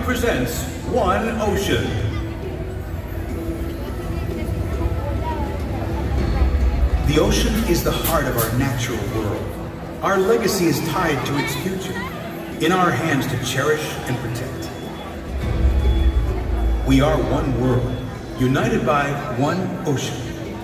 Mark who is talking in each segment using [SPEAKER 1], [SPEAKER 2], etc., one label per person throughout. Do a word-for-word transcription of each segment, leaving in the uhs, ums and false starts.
[SPEAKER 1] presents One Ocean. The ocean is the heart of our natural world. Our legacy is tied to its future, in our hands to cherish and protect. We are one world, united by one ocean.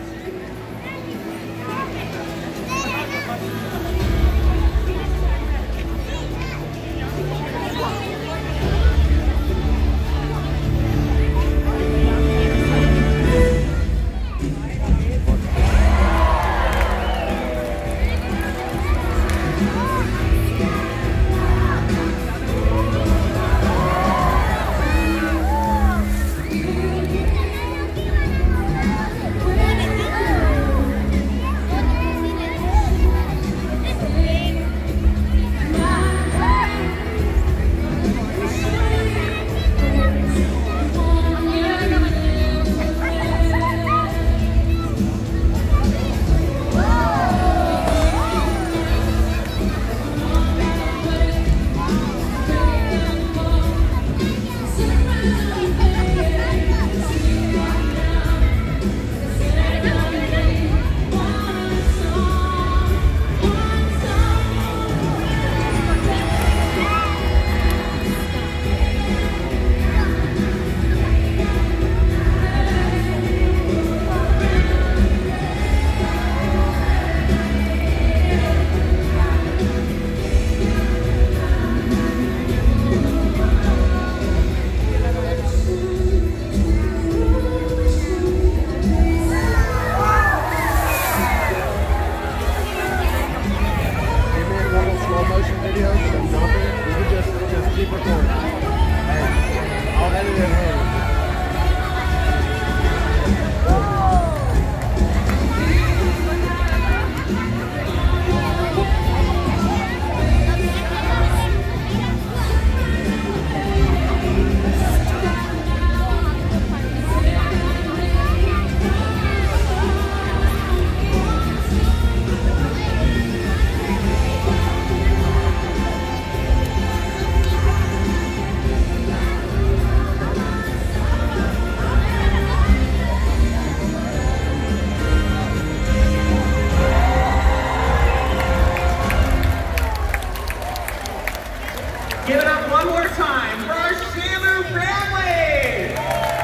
[SPEAKER 2] Give it up one more time for our SeaWorld family!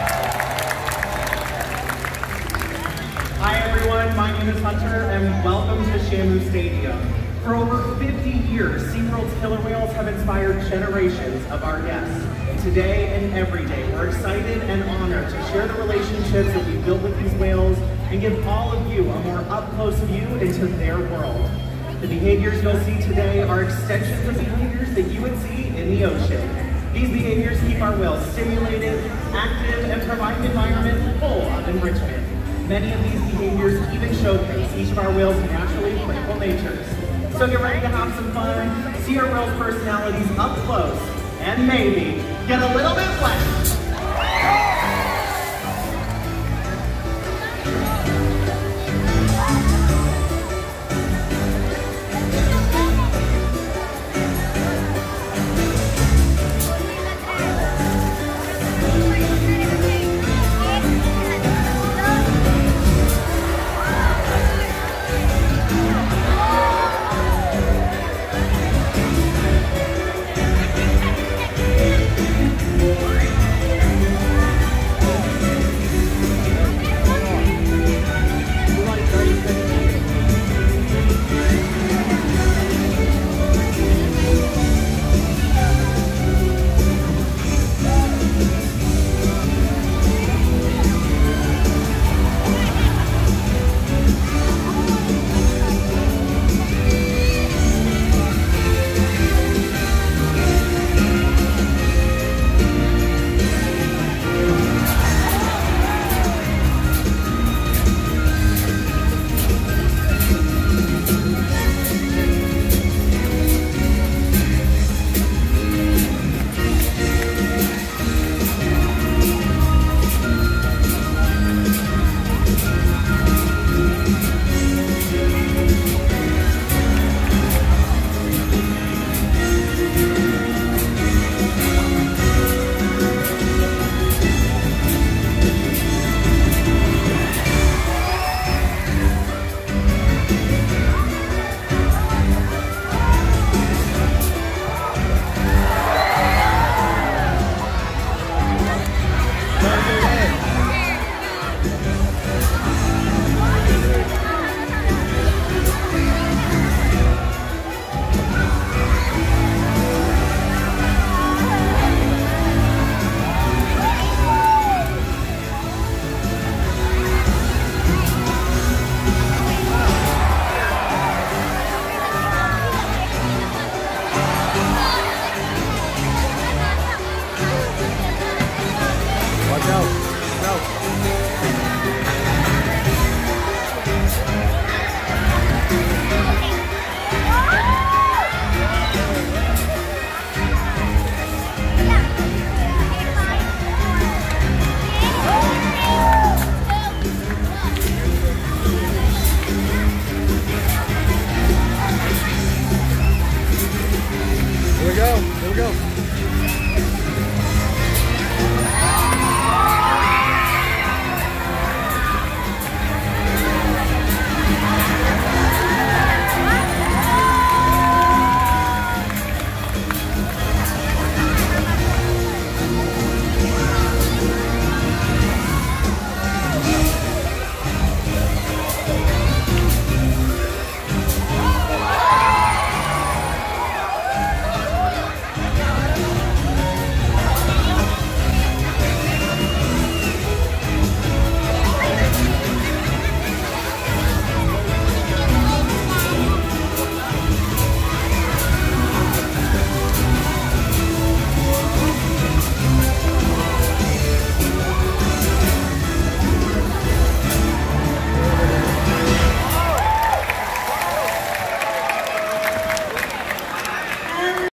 [SPEAKER 2] Hi everyone, my name is Hunter and welcome to SeaWorld Stadium. For over fifty years, SeaWorld's killer whales have inspired generations of our guests. Today and every day, we're excited and honored to share the relationships that we've built with these whales and give all of you a more up-close view into their world. The behaviors you'll see today are extensions of behaviors that you would see in the ocean. These behaviors keep our whales stimulated, active, and provide an environment full of enrichment. Many of these behaviors even showcase each of our whales' naturally playful natures. So get ready to have some fun, see our whales' personalities up close, and maybe get a little bit wet.